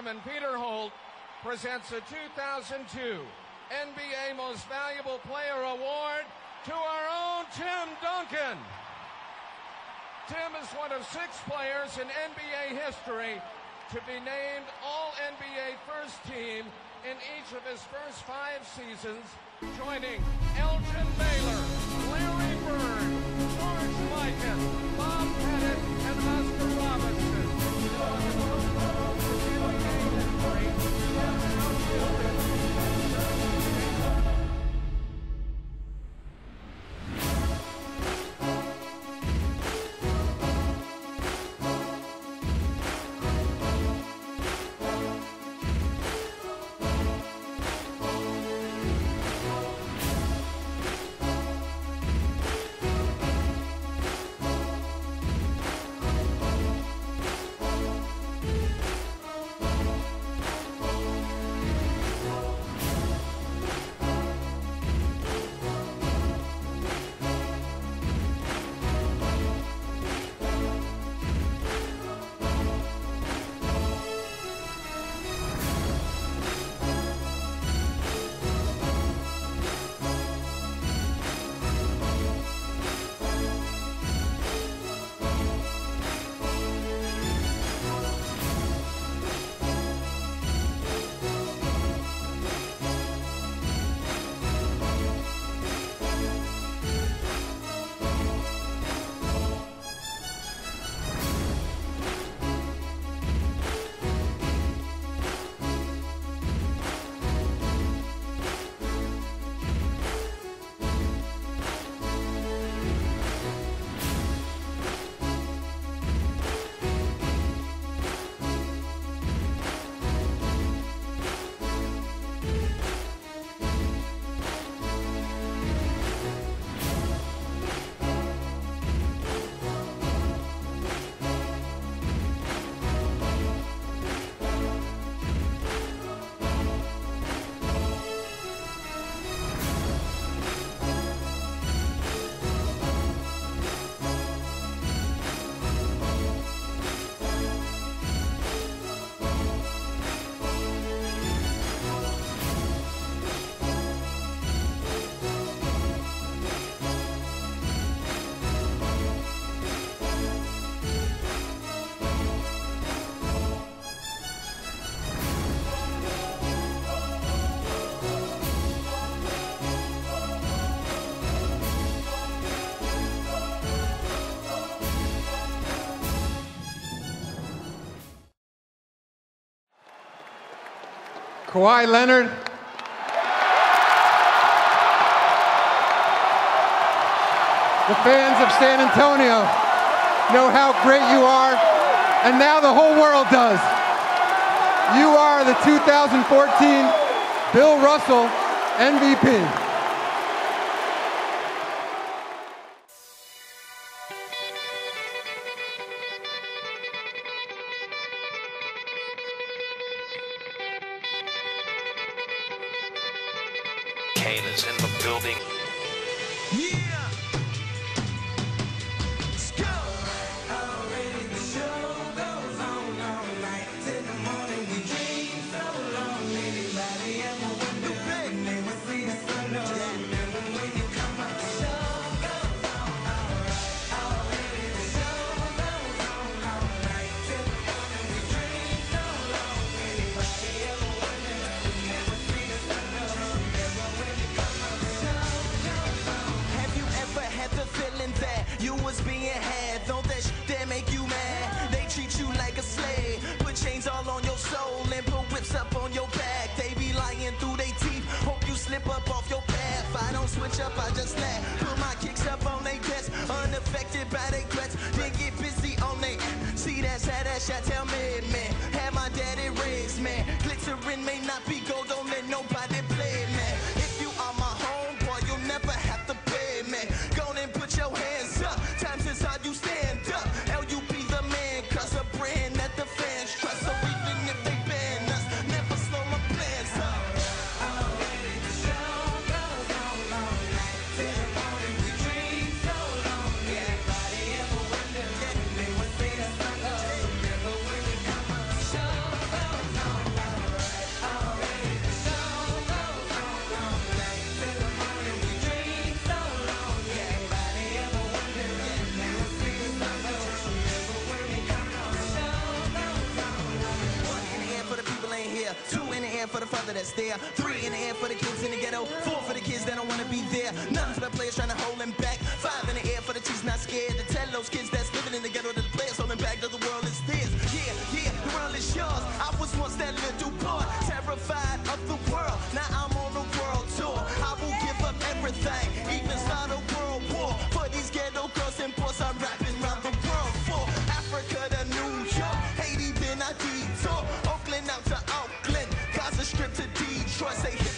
Chairman Peter Holt presents the 2002 NBA Most Valuable Player Award to our own Tim Duncan. Tim is one of 6 players in NBA history to be named All-NBA First Team in each of his first 5 seasons, joining Elgin Baylor, Larry Bird, George Mikan, Bob Pettit, and Oscar Robertson. Kawhi Leonard, the fans of San Antonio know how great you are, and now the whole world does. You are the 2014 Bill Russell MVP. Kane is in the building. Yeah. Let's go. Already the show goes on all night. Till the morning we dream so long. Anybody ever wonder when they would see the sun? Remember when you come out, the show goes on all right. Already the show goes on all night. Till the morning we dream so long. Anybody ever wonder when they would see the sun? Remember when you come out, the show goes on. Have you ever had the feeling that you was being had? Don't that that make you mad? They treat you like a slave, put chains all on your soul and put whips up on your back. They be lying through their teeth, hope you slip up off your path. I don't switch up, I just laugh. Put my kicks up on they desk, unaffected by they threats. Then get busy on they. See that's how that shot tell me, man. Have my daddy rigs, man. Glittering may not be gold, don't let nobody play, man. If you are my homeboy, you'll never have to pay, man. Go and put your hands up. Times is hard, you stand up. LUB the man, cause a brand that the fans trust. So even if they ban us, never slow my plans up. Already the show goes on all night. Till the morning we dream so long. Anybody ever wonder when they would see the sun? Remember when we come up? brother that's there. 3 in the air for the kids in the ghetto. 4 for the kids that don't want to be there. None for the players trying to hold them back. 5 in the air for the teams not scared to tell those kids that's living in the ghetto that the players holding back, that the world is theirs. Yeah, yeah, the world is yours. I was once that little boy, terrified of the world. Now I'm on the world tour. I will give up everything, even start a world war. For these ghetto girls and boys, I'm rapping around the world. For Africa to New York, Haiti, then I detour. Oakland out to Oakland, Gaza Strip to Detroit. Say hip